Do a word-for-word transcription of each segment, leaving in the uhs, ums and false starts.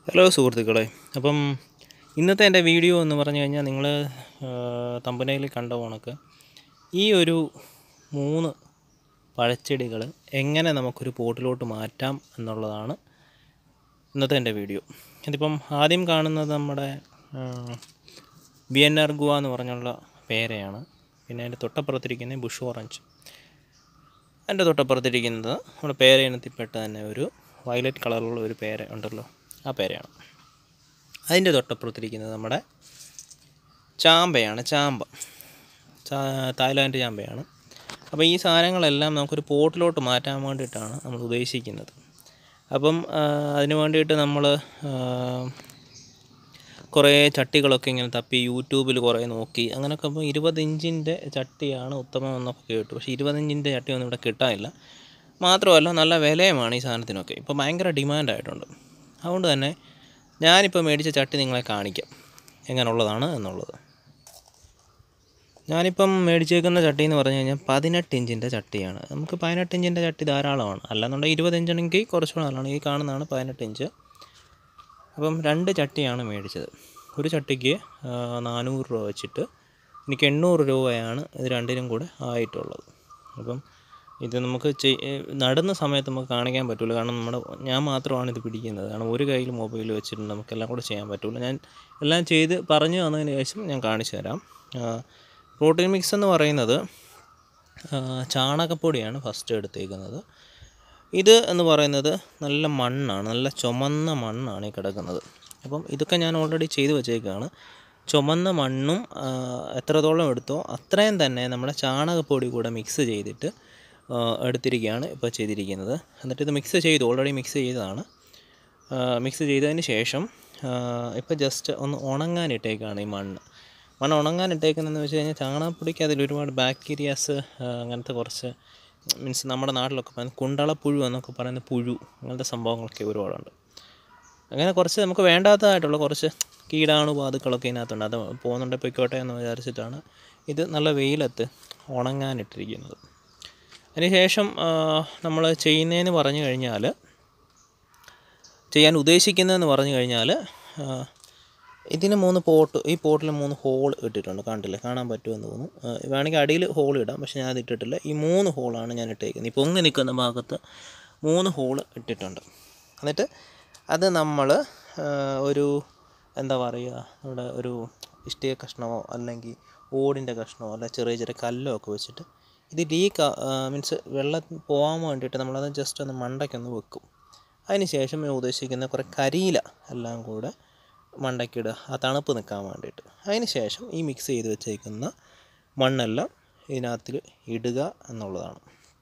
Hello സുഹൃത്തുക്കളെ, അപ്പം ഇന്നത്തെ എൻ്റെ വീഡിയോ എന്ന് പറഞ്ഞു കഴിഞ്ഞാൽ നിങ്ങൾ തമ്പനയിൽ കണ്ട കണക്ക് ഈ ഒരു മൂന്ന് പഴച്ചെടികൾ എങ്ങനെ നമുക്കൊരു പോട്ടിലോട്ട് മാറ്റാം എന്നുള്ളതാണ് ഇന്നത്തെ എൻ്റെ വീഡിയോ. ഇതിപ്പം ആദ്യം കാണുന്നത് നമ്മുടെ വിയന്നർഗുവ എന്ന് പറഞ്ഞുള്ള പേരയാണ്. പിന്നെ അതിൻ്റെ തൊട്ടപ്പുറത്തിരിക്കുന്നത് ബുഷ് ഓറഞ്ച്. അതിൻ്റെ തൊട്ടപ്പുറത്തിരിക്കുന്നത് നമ്മുടെ പേര ഇനത്തിൽപ്പെട്ട തന്നെ ഒരു വയലറ്റ് കളറുള്ള ഒരു പേര ഉണ്ടല്ലോ, ആ പേരയാണ്. അതിൻ്റെ തൊട്ടപ്പുറത്തിരിക്കുന്നത് നമ്മുടെ ചാമ്പയാണ്. ചാമ്പ തായ്ലാൻഡ് ചാമ്പയാണ്. അപ്പോൾ ഈ സാധനങ്ങളെല്ലാം നമുക്കൊരു പോട്ടിലോട്ട് മാറ്റാൻ വേണ്ടിയിട്ടാണ് നമ്മൾ ഉദ്ദേശിക്കുന്നത്. അപ്പം അതിന് വേണ്ടിയിട്ട് നമ്മൾ കുറേ ചട്ടികളൊക്കെ ഇങ്ങനെ തപ്പി യൂട്യൂബിൽ കുറേ നോക്കി. അങ്ങനെയൊക്കെ അപ്പോൾ ഇരുപത് ഇഞ്ചിൻ്റെ ചട്ടിയാണ് ഉത്തമം എന്നൊക്കെ കേട്ടു. പക്ഷേ ഇരുപത് ഇഞ്ചിൻ്റെ ചട്ടിയൊന്നും ഇവിടെ കിട്ടാനില്ല. മാത്രമല്ല നല്ല വിലയുമാണ് ഈ സാധനത്തിനൊക്കെ. ഇപ്പോൾ ഭയങ്കര ഡിമാൻഡായിട്ടുണ്ട്. അതുകൊണ്ട് തന്നെ ഞാനിപ്പോൾ മേടിച്ച ചട്ടി നിങ്ങളെ കാണിക്കാം എങ്ങനെയുള്ളതാണ് എന്നുള്ളത്. ഞാനിപ്പം മേടിച്ചേക്കുന്ന ചട്ടി എന്ന് പറഞ്ഞു കഴിഞ്ഞാൽ പതിനെട്ട് ഇഞ്ചിൻ്റെ ചട്ടിയാണ്. നമുക്ക് പതിനെട്ട് ഇഞ്ചിൻ്റെ ചട്ടി ധാരാളമാണ്. അല്ലാന്നുണ്ടെങ്കിൽ ഇരുപത് ഇഞ്ചാണെങ്കിൽ കുറച്ചുകൂടെ നല്ലതാണ്. ഈ കാണുന്നതാണ് പതിനെട്ട് ഇഞ്ച്. അപ്പം രണ്ട് ചട്ടിയാണ് മേടിച്ചത്. ഒരു ചട്ടിക്ക് നാനൂറ് രൂപ വെച്ചിട്ട് എനിക്ക് എണ്ണൂറ് രൂപയാണ് ഇത് രണ്ടിനും കൂടെ ആയിട്ടുള്ളത്. അപ്പം ഇത് നമുക്ക് നടുന്ന സമയത്ത് നമുക്ക് കാണിക്കാൻ പറ്റില്ല, കാരണം നമ്മുടെ ഞാൻ മാത്രമാണ് ഇത് പിടിക്കുന്നത്. കാരണം ഒരു കയ്യിൽ മൊബൈൽ വെച്ചിട്ട് നമുക്കെല്ലാം കൂടെ ചെയ്യാൻ പറ്റില്ല. ഞാൻ എല്ലാം ചെയ്ത് പറഞ്ഞു തന്നതിന് ശേഷം ഞാൻ കാണിച്ചു തരാം. പ്രോട്ടീൻ മിക്സ് എന്ന് പറയുന്നത് ചാണകപ്പൊടിയാണ് ഫസ്റ്റ് എടുത്തേക്കുന്നത്. ഇത് എന്ന് പറയുന്നത് നല്ല മണ്ണാണ്, നല്ല ചുമന്ന മണ്ണാണ് ഈ കിടക്കുന്നത്. അപ്പം ഇതൊക്കെ ഞാൻ ഓൾറെഡി ചെയ്ത് വെച്ചേക്കാണ്. ചുമന്ന മണ്ണും എത്രത്തോളം എടുത്തോ അത്രയും തന്നെ നമ്മുടെ ചാണകപ്പൊടി കൂടെ മിക്സ് ചെയ്തിട്ട് എടുത്തിരിക്കുകയാണ് ഇപ്പോൾ ചെയ്തിരിക്കുന്നത്. എന്നിട്ട് ഇത് മിക്സ് ചെയ്തു, ഓൾറെഡി മിക്സ് ചെയ്തതാണ്. മിക്സ് ചെയ്തതിന് ശേഷം ഇപ്പോൾ ജസ്റ്റ് ഒന്ന് ഉണങ്ങാനിട്ടേക്കാണ് ഈ മണ്ണ്. മണ്ണ് ഉണങ്ങാനിട്ടേക്കുന്നതെന്ന് വെച്ച് കഴിഞ്ഞാൽ ചാണകപ്പൊടിക്ക് അതിൽ ഒരുപാട് ബാക്ടീരിയാസ് അങ്ങനത്തെ കുറച്ച് മീൻസ് നമ്മുടെ നാട്ടിലൊക്കെ പറയുന്നത് കുണ്ടളപ്പുഴു എന്നൊക്കെ പറയുന്ന പുഴു, അങ്ങനത്തെ സംഭവങ്ങളൊക്കെ ഒരുപാടുണ്ട്. അങ്ങനെ കുറച്ച് നമുക്ക് വേണ്ടാത്തതായിട്ടുള്ള കുറച്ച് കീടാണുബാധുക്കളൊക്കെ ഇതിനകത്തുണ്ട്. അത് പോകുന്നുണ്ട് പൊയ്ക്കോട്ടെ എന്ന് വിചാരിച്ചിട്ടാണ് ഇത് നല്ല വെയിലത്ത് ഉണങ്ങാനിട്ടിരിക്കുന്നത്. അതിനുശേഷം നമ്മൾ ചെയ്യുന്നതെന്ന് പറഞ്ഞു കഴിഞ്ഞാൽ ചെയ്യാൻ ഉദ്ദേശിക്കുന്നതെന്ന് പറഞ്ഞു കഴിഞ്ഞാൽ ഇതിന് മൂന്ന് പോട്ട്, ഈ പോട്ടിൽ മൂന്ന് ഹോൾ ഇട്ടിട്ടുണ്ട്. കണ്ടില്ലേ, കാണാൻ പറ്റുമെന്ന് തോന്നുന്നു. വേണമെങ്കിൽ അടിയിൽ ഹോൾ ഇടാം, പക്ഷേ ഞാൻ അത് ഇട്ടിട്ടില്ല. ഈ മൂന്ന് ഹോളാണ് ഞാൻ ഇട്ടേക്കുന്നത്. ഈ പൊങ്ങി നിൽക്കുന്ന ഭാഗത്ത് മൂന്ന് ഹോൾ ഇട്ടിട്ടുണ്ട്. എന്നിട്ട് അത് നമ്മൾ ഒരു എന്താ പറയുക, നമ്മുടെ ഒരു ഇഷ്ടിക കഷ്ണമോ അല്ലെങ്കിൽ ഓടിൻ്റെ കഷ്ണമോ അല്ല ചെറിയ ചെറിയ കല്ലോ ഒക്കെ വെച്ചിട്ട് ഇത് ലീക്ക് മീൻസ് വെള്ളം പോകാൻ വേണ്ടിയിട്ട് നമ്മളത് ജസ്റ്റ് ഒന്ന് മണ്ടയ്ക്കൊന്ന് വെക്കും. അതിന് ശേഷം ഞാൻ ഉദ്ദേശിക്കുന്ന കുറേ കരിയില എല്ലാം കൂടെ മണ്ടയ്ക്കിടുക, ആ തണുപ്പ് നിൽക്കാൻ വേണ്ടിയിട്ട്. അതിന് ശേഷം ഈ മിക്സ് ചെയ്ത് വെച്ചേക്കുന്ന മണ്ണെല്ലാം ഇതിനകത്തിൽ ഇടുക എന്നുള്ളതാണ്.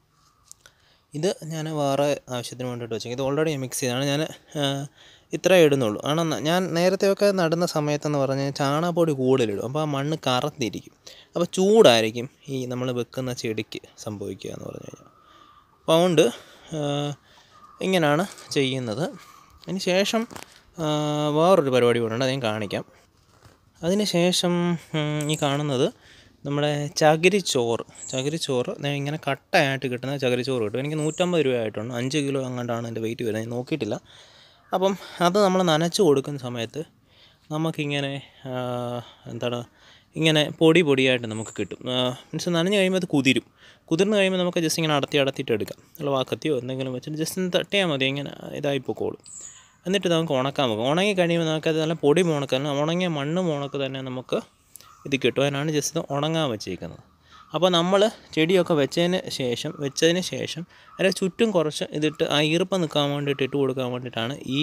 ഇത് ഞാൻ വേറെ ആവശ്യത്തിന് വേണ്ടിയിട്ട് വെച്ചേക്കും. ഇത് ഓൾറെഡി മിക്സ് ചെയ്താണ്. ഞാൻ ഇത്രേ ഇടുന്നുള്ളൂ. കാരണം ഞാൻ നേരത്തെയൊക്കെ നടുന്ന സമയത്തെന്ന് പറഞ്ഞാൽ ചാണകപ്പൊടി കൂടുതലിടും. അപ്പോൾ ആ മണ്ണ് കറന്നിരിക്കും. അപ്പോൾ ചൂടായിരിക്കും ഈ നമ്മൾ വെക്കുന്ന ചെടിക്ക് സംഭവിക്കുക എന്ന് പറഞ്ഞു കഴിഞ്ഞാൽ. അപ്പോൾ അതുകൊണ്ട് ഇങ്ങനെയാണ് ചെയ്യുന്നത്. അതിന് ശേഷം വേറൊരു പരിപാടി കൂടെ ഉണ്ട്, അത് ഞാൻ കാണിക്കാം. അതിന് ശേഷം ഈ കാണുന്നത് നമ്മുടെ ചകിരിച്ചോറ്. ചകിരിച്ചോറ് ഇങ്ങനെ കട്ടയായിട്ട് കിട്ടുന്ന ചകിരിച്ചോറ് കിട്ടും. എനിക്ക് നൂറ്റമ്പത് രൂപയായിട്ടുണ്ട്. അഞ്ച് കിലോ അങ്ങോട്ടാണ് എൻ്റെ വെയിറ്റ് വരുന്നത്, ഞാൻ നോക്കിയിട്ടില്ല. അപ്പം അത് നമ്മൾ നനച്ച് കൊടുക്കുന്ന സമയത്ത് നമുക്കിങ്ങനെ എന്താണ് ഇങ്ങനെ പൊടി പൊടിയായിട്ട് നമുക്ക് കിട്ടും. മീൻസ് നനഞ്ഞ് കഴിയുമ്പോൾ അത് കുതിരും. കുതിർന്ന് കഴിയുമ്പോൾ നമുക്ക് ജസ്റ്റ് ഇങ്ങനെ അടത്തി അടത്തിയിട്ട് എടുക്കാം. അല്ല വാക്കത്തിയോ എന്തെങ്കിലും വെച്ചിട്ട് ജസ്റ്റ് ഒന്ന് തട്ടിയാൽ മതി, ഇങ്ങനെ ഇതായി പൊക്കോളും. എന്നിട്ട് നമുക്ക് ഉണക്കാൻ വെക്കും. ഉണങ്ങി കഴിയുമ്പോൾ നമുക്കത് നല്ല പൊടി മുണക്കല്ല, ഉണങ്ങിയ മണ്ണ് മുണക്ക് തന്നെ നമുക്ക് ഇത് കിട്ടും. അതിനാണ് ജസ്റ്റ് ഉണങ്ങാൻ വെച്ചേക്കുന്നത്. അപ്പോൾ നമ്മൾ ചെടിയൊക്കെ വെച്ചതിന് ശേഷം വെച്ചതിന് ശേഷം അതിന് ചുറ്റും കുറച്ച് ഇതിട്ട് ആ ഈർപ്പം നിൽക്കാൻ വേണ്ടിയിട്ട് ഇട്ട് കൊടുക്കാൻ വേണ്ടിയിട്ടാണ് ഈ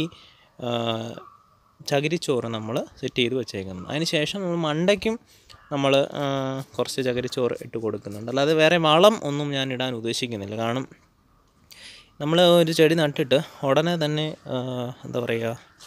ചകിരിച്ചോറ് നമ്മൾ സെറ്റ് ചെയ്ത് വെച്ചേക്കുന്നത്. അതിന് ശേഷം നമ്മൾ മണ്ടയ്ക്കും നമ്മൾ കുറച്ച് ചകിരിച്ചോറ് ഇട്ട് കൊടുക്കുന്നുണ്ട്. അല്ലാതെ വേറെ വളം ഒന്നും ഞാൻ ഇടാൻ ഉദ്ദേശിക്കുന്നില്ല. കാരണം നമ്മൾ ഒരു ചെടി നട്ടിട്ട് ഉടനെ തന്നെ എന്താ പറയുക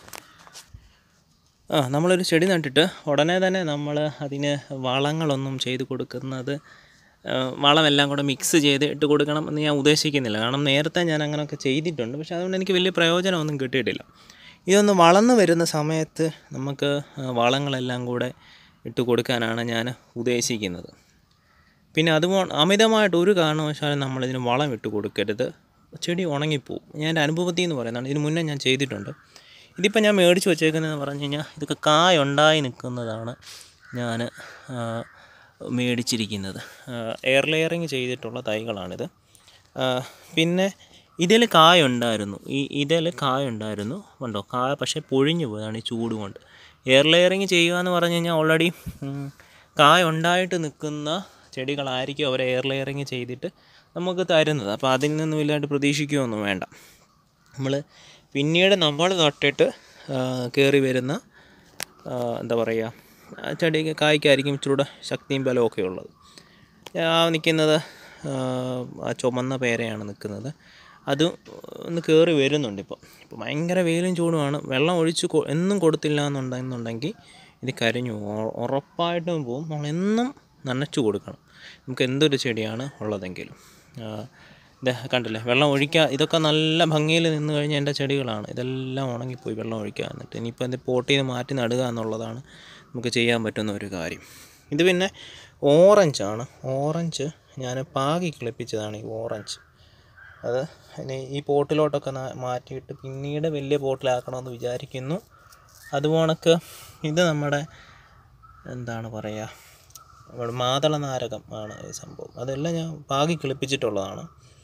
ആ നമ്മളൊരു ചെടി നട്ടിട്ട് ഉടനെ തന്നെ നമ്മൾ അതിന് വളങ്ങളൊന്നും ചെയ്ത് കൊടുക്കുന്നത്, വളമെല്ലാം കൂടെ മിക്സ് ചെയ്ത് ഇട്ട് കൊടുക്കണം എന്ന് ഞാൻ ഉദ്ദേശിക്കുന്നില്ല. കാരണം നേരത്തെ ഞാൻ അങ്ങനെയൊക്കെ ചെയ്തിട്ടുണ്ട്, പക്ഷേ അതുകൊണ്ട് എനിക്ക് വലിയ പ്രയോജനമൊന്നും കിട്ടിയിട്ടില്ല. ഇതൊന്ന് വളർന്നു വരുന്ന സമയത്ത് നമുക്ക് വളങ്ങളെല്ലാം കൂടെ ഇട്ട് കൊടുക്കാനാണ് ഞാൻ ഉദ്ദേശിക്കുന്നത്. പിന്നെ അതുകൊണ്ട് അമിതമായിട്ട് ഒരു കാരണവശാലും നമ്മളിതിന് വളം ഇട്ട് കൊടുക്കരുത്, ചെടി ഉണങ്ങിപ്പോവും. ഞാൻ എൻ്റെ അനുഭവത്തിൽ എന്ന് പറയുന്നതാണ്. ഇതിന് മുന്നേ ഞാൻ ചെയ്തിട്ടുണ്ട്. ഇതിപ്പോൾ ഞാൻ മേടിച്ച് വെച്ചേക്കുന്നതെന്ന് പറഞ്ഞു കഴിഞ്ഞാൽ ഇതൊക്കെ കായ ഉണ്ടായി നിൽക്കുന്നതാണ് ഞാൻ മേടിച്ചിരിക്കുന്നത്. എയർ ലെയറിങ് ചെയ്തിട്ടുള്ള തൈകളാണിത്. പിന്നെ ഇതിൽ കായ ഉണ്ടായിരുന്നു, ഈ ഇതിൽ കായ ഉണ്ടായിരുന്നു കണ്ടോ, കായ പക്ഷേ പൊഴിഞ്ഞു പോയതാണ് ഈ ചൂട് കൊണ്ട്. എയർ ലെയറിങ് ചെയ്യുക എന്ന് പറഞ്ഞു കഴിഞ്ഞാൽ ഓൾറെഡി കായ ഉണ്ടായിട്ട് നിൽക്കുന്ന ചെടികളായിരിക്കും അവർ എയർ ലെയറിങ് ചെയ്തിട്ട് നമുക്ക് തരുന്നത്. അപ്പോൾ അതിൽ നിന്നും ഇല്ലാണ്ട് പ്രതീക്ഷിക്കുകയൊന്നും വേണ്ട. നമ്മൾ പിന്നീട് നമ്മൾ നട്ടിട്ട് കയറി വരുന്ന എന്താ പറയുക ചെടിക്ക് കായ്ക്കായിരിക്കും ഇച്ചിരൂടെ ശക്തിയും ബലമൊക്കെ ഉള്ളത്. ആ നിൽക്കുന്നത് ചുമന്ന പേരയാണ് നിൽക്കുന്നത്. അത് ഒന്ന് കയറി വരുന്നുണ്ട്. ഇപ്പോൾ ഇപ്പോൾ ഭയങ്കര വെയിലും ചൂടുമാണ്. വെള്ളം ഒഴിച്ച് എന്നും കൊടുത്തില്ല എന്നുണ്ടെന്നുണ്ടെങ്കിൽ ഇത് കരിഞ്ഞു പോകും, ഉറപ്പായിട്ടും പോവും. നമ്മൾ എന്നും നനച്ചു കൊടുക്കണം, നമുക്ക് എന്തൊരു ചെടിയാണ് ഉള്ളതെങ്കിലും. ഇത് കണ്ടില്ലേ, വെള്ളം ഒഴിക്കുക. ഇതൊക്കെ നല്ല ഭംഗിയിൽ നിന്ന് കഴിഞ്ഞാൽ എൻ്റെ ചെടികളാണ്. ഇതെല്ലാം ഉണങ്ങിപ്പോയി വെള്ളം ഒഴിക്കുക. എന്നിട്ട് ഇനിയിപ്പോൾ ഇത് പോട്ടിൽ നിന്ന് മാറ്റി നടുക എന്നുള്ളതാണ് നമുക്ക് ചെയ്യാൻ പറ്റുന്ന ഒരു കാര്യം. ഇത് പിന്നെ ഓറഞ്ചാണ്. ഓറഞ്ച് ഞാൻ പാകി കിളിപ്പിച്ചതാണ് ഈ ഓറഞ്ച്. അത് ഇനി ഈ പോട്ടിലോട്ടൊക്കെ മാറ്റിയിട്ട് പിന്നീട് വലിയ പോട്ടിലാക്കണമെന്ന് വിചാരിക്കുന്നു. അതുപോണക്ക് ഇത് നമ്മുടെ എന്താണ് പറയുക, നമ്മുടെ മാതള നാരകം ആണ് ഈ സംഭവം. അതെല്ലാം ഞാൻ പാകി കിളിപ്പിച്ചിട്ടുള്ളതാണ്.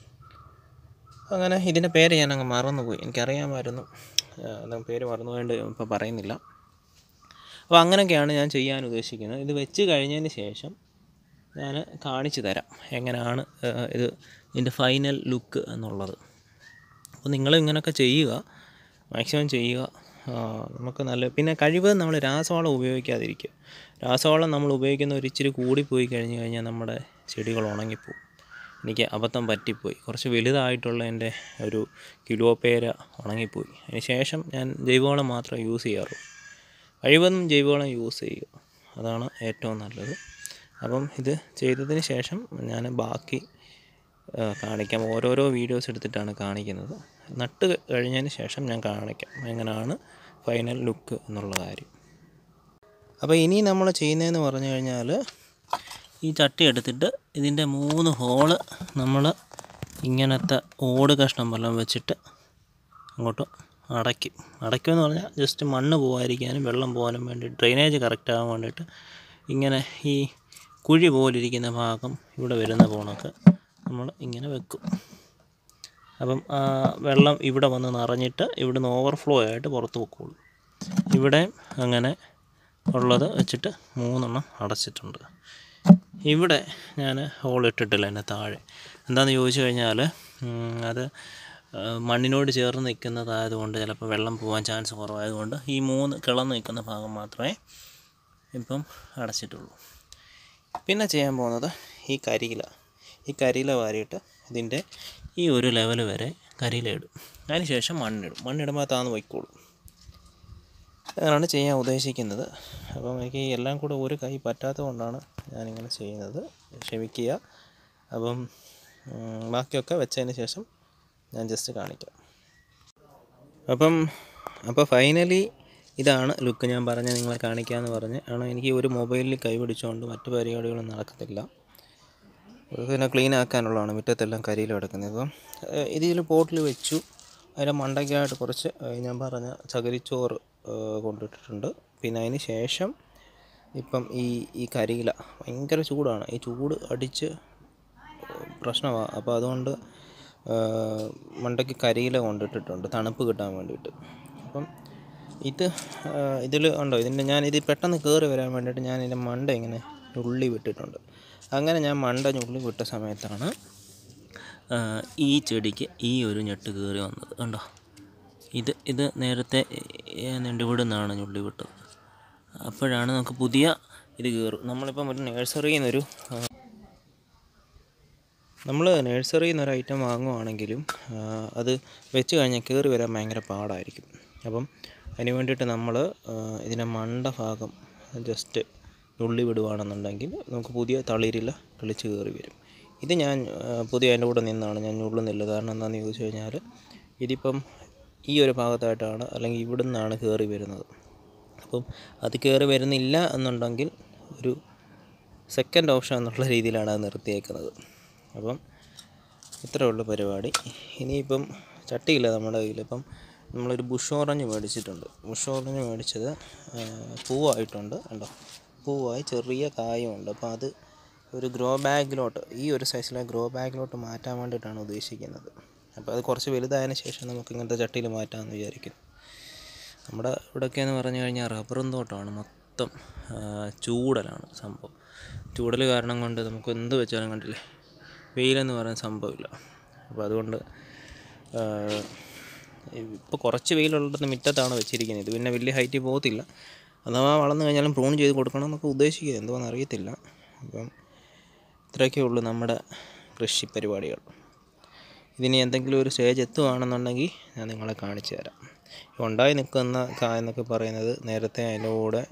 അങ്ങനെ ഇതിൻ്റെ പേര് ഞാനങ്ങ് മറന്നുപോയി, എനിക്കറിയാമായിരുന്നു, പേര് മറന്നുപോയിട്ട് ഇപ്പോൾ പറയുന്നില്ല. അപ്പോൾ അങ്ങനെയൊക്കെയാണ് ഞാൻ ചെയ്യാൻ ഉദ്ദേശിക്കുന്നത്. ഇത് വെച്ച് കഴിഞ്ഞതിന് ശേഷം ഞാൻ കാണിച്ചു തരാം എങ്ങനെയാണ് ഇത് ഇതിൻ്റെ ഫൈനൽ ലുക്ക് എന്നുള്ളത്. അപ്പോൾ നിങ്ങൾ ഇങ്ങനെയൊക്കെ ചെയ്യുക, മാക്സിമം ചെയ്യുക. നമുക്ക് നല്ല പിന്നെ കഴിവതും നമ്മൾ രാസവളം ഉപയോഗിക്കാതിരിക്കുക. രാസവളം നമ്മൾ ഉപയോഗിക്കുന്ന ഒരു ഇച്ചിരി കൂടിപ്പോയി കഴിഞ്ഞ് കഴിഞ്ഞാൽ നമ്മുടെ ചെടികൾ ഉണങ്ങിപ്പോവും. എനിക്ക് അബദ്ധം പറ്റിപ്പോയി, കുറച്ച് വലുതായിട്ടുള്ള എൻ്റെ ഒരു കിലോ പേര ഉണങ്ങിപ്പോയി. അതിന് ശേഷം ഞാൻ ജൈവവളം മാത്രമേ യൂസ് ചെയ്യാറുള്ളൂ. കഴിവതും ജൈവവളം യൂസ് ചെയ്യുക, അതാണ് ഏറ്റവും നല്ലത്. അപ്പം ഇത് ചെയ്തതിന് ശേഷം ഞാൻ ബാക്കി കാണിക്കാം. ഓരോരോ വീഡിയോസ് എടുത്തിട്ടാണ് കാണിക്കുന്നത്. നട്ട് കഴിഞ്ഞതിന് ശേഷം ഞാൻ കാണിക്കാം എങ്ങനെയാണ് ഫൈനൽ ലുക്ക് എന്നുള്ള കാര്യം. അപ്പോൾ ഇനി നമ്മൾ ചെയ്യുന്നതെന്ന് പറഞ്ഞു കഴിഞ്ഞാൽ ഈ ചട്ടി എടുത്തിട്ട് ഇതിൻ്റെ മൂന്ന് ഹോള് നമ്മൾ ഇങ്ങനത്തെ ഓട് കഷ്ണം വെള്ളം വെച്ചിട്ട് അങ്ങോട്ട് അടയ്ക്കും. അടയ്ക്കുമെന്ന് പറഞ്ഞാൽ ജസ്റ്റ് മണ്ണ് പോകാതിരിക്കാനും വെള്ളം പോകാനും വേണ്ടി, ഡ്രെയിനേജ് കറക്റ്റ് ആകാൻ വേണ്ടിയിട്ട് ഇങ്ങനെ ഈ കുഴി പോലിരിക്കുന്ന ഭാഗം ഇവിടെ വരുന്ന പോണൊക്കെ നമ്മൾ ഇങ്ങനെ വെക്കും. അപ്പം വെള്ളം ഇവിടെ വന്ന് നിറഞ്ഞിട്ട് ഇവിടുന്ന് ഓവർഫ്ലോ ആയിട്ട് പുറത്ത് വെക്കുള്ളൂ. ഇവിടെ അങ്ങനെ ഉള്ളത് വെച്ചിട്ട് മൂന്നെണ്ണം അടച്ചിട്ടുണ്ട്. ഇവിടെ ഞാൻ ഹോൾ ഇട്ടിട്ടില്ല എൻ്റെ താഴെ. എന്താണെന്ന് ചോദിച്ചു കഴിഞ്ഞാൽ അത് മണ്ണിനോട് ചേർന്ന് നിൽക്കുന്നതായതുകൊണ്ട് ചിലപ്പോൾ വെള്ളം പോകാൻ ചാൻസ് കുറവായതുകൊണ്ട് ഈ മൂന്ന് കിളന്ന് നിൽക്കുന്ന ഭാഗം മാത്രമേ ഇപ്പം അടച്ചിട്ടുള്ളൂ. പിന്നെ ചെയ്യാൻ പോകുന്നത് ഈ കരിയില ഈ കരിയില വാരിയിട്ട് ഇതിൻ്റെ ഈ ഒരു ലെവൽ വരെ കരിയില ഇടും. അതിന് ശേഷം മണ്ണിടും. മണ്ണിടുമ്പോൾ താന്ന് വയ്ക്കുള്ളൂ. അങ്ങനെയാണ് ചെയ്യാൻ ഉദ്ദേശിക്കുന്നത്. അപ്പം എനിക്ക് എല്ലാം കൂടെ ഒരു കൈ പറ്റാത്തത് കൊണ്ടാണ് ഞാനിങ്ങനെ ചെയ്യുന്നത്, ക്ഷമിക്കുക. അപ്പം ബാക്കിയൊക്കെ വെച്ചതിന് ശേഷം ഞാൻ ജസ്റ്റ് കാണിക്കാം. അപ്പം അപ്പോൾ ഫൈനലി ഇതാണ് ലുക്ക്. ഞാൻ പറഞ്ഞ നിങ്ങളെ കാണിക്കാമെന്ന് പറഞ്ഞ് ആണ്. എനിക്ക് ഒരു മൊബൈലിൽ കൈ പിടിച്ചുകൊണ്ട് മറ്റു പരിപാടികളൊന്നും നടക്കത്തില്ല. പിന്നെ ക്ലീൻ ആക്കാനുള്ളതാണ്. മുറ്റത്തെല്ലാം കരിയിൽ കിടക്കുന്നത്. അപ്പം ഇതിൽ പോട്ടിൽ വെച്ചു. അതിൻ്റെ മണ്ടയ്ക്കായിട്ട് കുറച്ച് ഞാൻ പറഞ്ഞ ചകിരിച്ചോറ് കൊണ്ടിട്ടിട്ടുണ്ട്. പിന്നെ അതിന് ശേഷം ഇപ്പം ഈ ഈ കരിയില ഭയങ്കര ചൂടാണ്. ഈ ചൂട് അടിച്ച് പ്രശ്നമാണ്. അപ്പോൾ അതുകൊണ്ട് മണ്ടയ്ക്ക് കരിയില കൊണ്ടിട്ടിട്ടുണ്ട് തണുപ്പ് കിട്ടാൻ വേണ്ടിയിട്ട്. അപ്പം ഇത് ഇതിൽ ഉണ്ടോ ഇതിൻ്റെ ഞാൻ ഇത് പെട്ടെന്ന് കയറി വരാൻ വേണ്ടിയിട്ട് ഞാൻ ഇതിൻ്റെ മണ്ട ഇങ്ങനെ ഞുള്ളി വിട്ടിട്ടുണ്ട്. അങ്ങനെ ഞാൻ മണ്ട ഞുള്ളി വിട്ട സമയത്താണ് ഈ ചെടിക്ക് ഈ ഒരു ഞെട്ട് കയറി വന്നത്. കണ്ടോ, ഇത് ഇത് നേരത്തെ നെണ്ടിവിടുന്നാണ് ഞുള്ളി വിട്ടത്. അപ്പോഴാണ് നമുക്ക് പുതിയ ഇത് കയറും. നമ്മളിപ്പം ഒരു നഴ്സറിയിൽ നിന്നൊരു നമ്മൾ നഴ്സറിയിൽ നിന്നൊരു ഐറ്റം വാങ്ങുവാണെങ്കിലും അത് വെച്ച് കഴിഞ്ഞാൽ കയറി വരാൻ ഭയങ്കര പാടായിരിക്കും. അപ്പം അതിന് വേണ്ടിയിട്ട് നമ്മൾ ഇതിൻ്റെ മണ്ട ഭാഗം ജസ്റ്റ് നുള്ളി വിടുകയാണെന്നുണ്ടെങ്കിൽ നമുക്ക് പുതിയ തളിരില കിളിച്ച് കയറി വരും. ഇത് ഞാൻ പുതിയ അതിൻ്റെ കൂടെ നിന്നാണ് ഞാൻ ഞുള്ളുന്നില്ല. കാരണം എന്താണെന്ന് ചോദിച്ചു കഴിഞ്ഞാൽ ഇതിപ്പം ഈ ഒരു ഭാഗത്തായിട്ടാണ് അല്ലെങ്കിൽ ഇവിടെ നിന്നാണ് കയറി വരുന്നത്. അപ്പം അത് കയറി വരുന്നില്ല എന്നുണ്ടെങ്കിൽ ഒരു സെക്കൻഡ് ഓപ്ഷൻ എന്നുള്ള രീതിയിലാണ് അത് നിർത്തിയേക്കുന്നത്. അപ്പം ഇത്രയേ ഉള്ളൂ പരിപാടി. ഇനിയിപ്പം ചട്ടിയില്ല നമ്മുടെ കയ്യിൽ. ഇപ്പം നമ്മളൊരു ബുഷ് ഓറഞ്ച് മേടിച്ചിട്ടുണ്ട്. ബുഷ് ഓറഞ്ച് മേടിച്ചത് പൂവായിട്ടുണ്ട്, കണ്ടോ, പൂവായി ചെറിയ കായുമുണ്ട്. അപ്പോൾ അത് ഒരു ഗ്രോ ബാഗിലോട്ട്, ഈ ഒരു സൈസിലെ ഗ്രോ ബാഗിലോട്ട് മാറ്റാൻ വേണ്ടിയിട്ടാണ് ഉദ്ദേശിക്കുന്നത്. അപ്പോൾ അത് കുറച്ച് വലുതായതിനു ശേഷം നമുക്ക് ഇങ്ങനത്തെ ചട്ടിയിൽ മാറ്റാമെന്ന് വിചാരിക്കുന്നു. നമ്മുടെ ഇവിടെയൊക്കെയെന്ന് പറഞ്ഞു കഴിഞ്ഞാൽ റബ്ബറും തോട്ടമാണ്, മൊത്തം ചൂടലാണ് സംഭവം. ചൂടൽ കാരണം കൊണ്ട് നമുക്ക് എന്ത് വെച്ചാലും കണ്ടില്ലേ, വെയിലെന്ന് പറയുന്ന സംഭവമില്ല. അപ്പോൾ അതുകൊണ്ട് ഇപ്പോൾ കുറച്ച് വെയിലുള്ളത് മുറ്റത്താണ് വെച്ചിരിക്കുന്നത്. ഇത് പിന്നെ വലിയ ഹൈറ്റിൽ പോകത്തില്ല. അഥവാ വളർന്നു കഴിഞ്ഞാലും പ്രൂൺ ചെയ്ത് കൊടുക്കണം എന്നൊക്കെ ഉദ്ദേശിക്കുന്നത്, എന്തുവാണെന്ന് അറിയത്തില്ല. അപ്പം ഇത്രയൊക്കെ ഉള്ളൂ നമ്മുടെ കൃഷി പരിപാടികൾ. ഇതിന് എന്തെങ്കിലും ഒരു സ്റ്റേജ് എത്തുകയാണെന്നുണ്ടെങ്കിൽ ഞാൻ നിങ്ങളെ കാണിച്ചു തരാം. ഉണ്ടായി നിൽക്കുന്ന കായ എന്നൊക്കെ പറയുന്നത് നേരത്തെ അതിൻ്റെ കൂടെ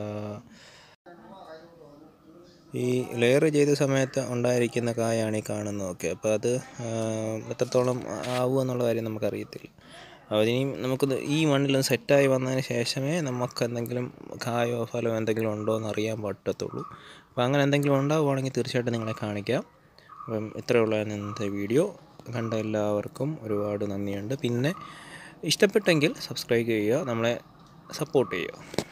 ഈ ലെയർ ചെയ്ത സമയത്ത് ഉണ്ടായിരിക്കുന്ന കായാണ് ഈ കാണുന്നതൊക്കെ. അപ്പോൾ അത് എത്രത്തോളം ആവുമെന്നുള്ള കാര്യം നമുക്കറിയത്തില്ല. അതിനും നമുക്കത് ഈ മണ്ണിലൊന്ന് സെറ്റായി വന്നതിന് ശേഷമേ നമുക്ക് എന്തെങ്കിലും കായോ ഫലമോ എന്തെങ്കിലും ഉണ്ടോ എന്ന് അറിയാൻ പറ്റത്തുള്ളൂ. അപ്പോൾ അങ്ങനെ എന്തെങ്കിലും ഉണ്ടാവുകയാണെങ്കിൽ തീർച്ചയായിട്ടും നിങ്ങളെ കാണിക്കാം. അപ്പം ഇത്രയുള്ളതാണ് ഇന്നത്തെ വീഡിയോ. കണ്ട എല്ലാവർക്കും ഒരുപാട് നന്ദിയുണ്ട്. പിന്നെ ഇഷ്ടപ്പെട്ടെങ്കിൽ സബ്സ്ക്രൈബ് ചെയ്യുക, നമ്മളെ സപ്പോർട്ട് ചെയ്യുക.